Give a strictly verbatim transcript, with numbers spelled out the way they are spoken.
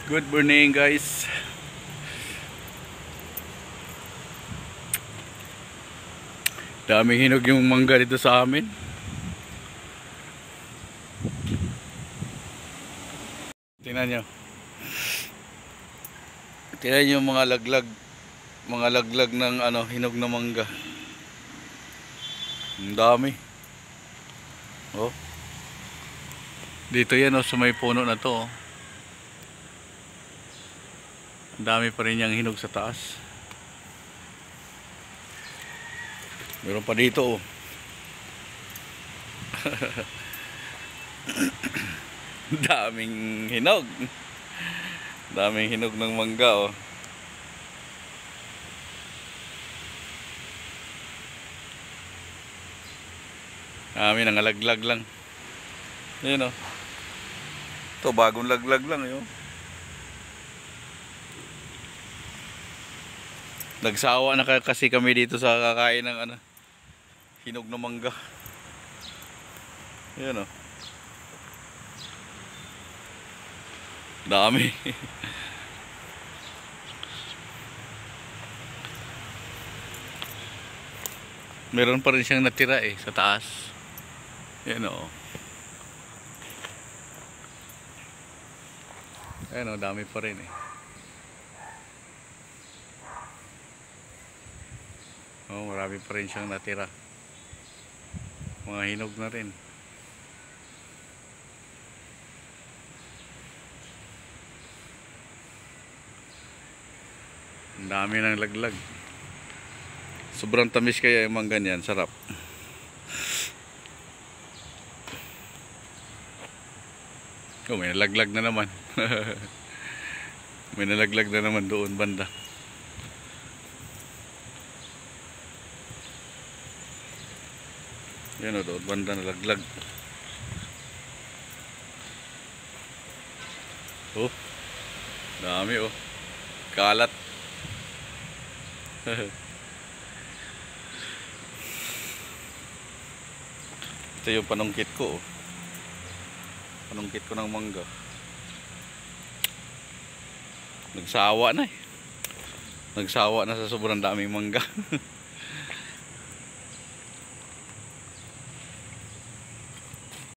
Good morning guys. Daming hinog yung mangga dito sa amin. Tingnan nyo. Tingnan nyo yung mga laglag. Mga laglag ng ano, hinog na mangga. Ang dami. Oh. Dito yan oh, sa may puno na to oh. Ang dami pa rin yung hinog sa taas. Meron pa dito oh. Daming hinog. Daming hinog ng mangga oh. Dami nangalaglag lang. Ayun oh. Ito bagong laglag lang yun. Nagsawa na kasi kami dito sa kakain ng ano, hinog na mangga. Ayan o. Dami. Meron pa rin siyang natira eh sa taas. Ayan o. Ayan o, dami pa rin eh. Oh, marami pa rin siyang natira. Mga hinog na rin. Ang dami ng laglag. Sobrang tamis kaya yung mangga niyan, sarap. Oh, may nalaglag na naman. May nalaglag na naman doon banda. Yan o, doon banda nalaglag. Oh, dami oh. Kalat. Ito yung panungkit ko oh. Panungkit ko ng mangga. Nagsawa na eh. Nagsawa na sa sobrang daming mangga.